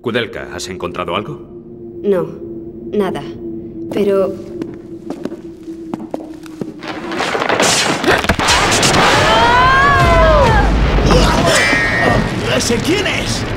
Kudelka, ¿has encontrado algo? No, nada. Pero... ¿Ese quién es?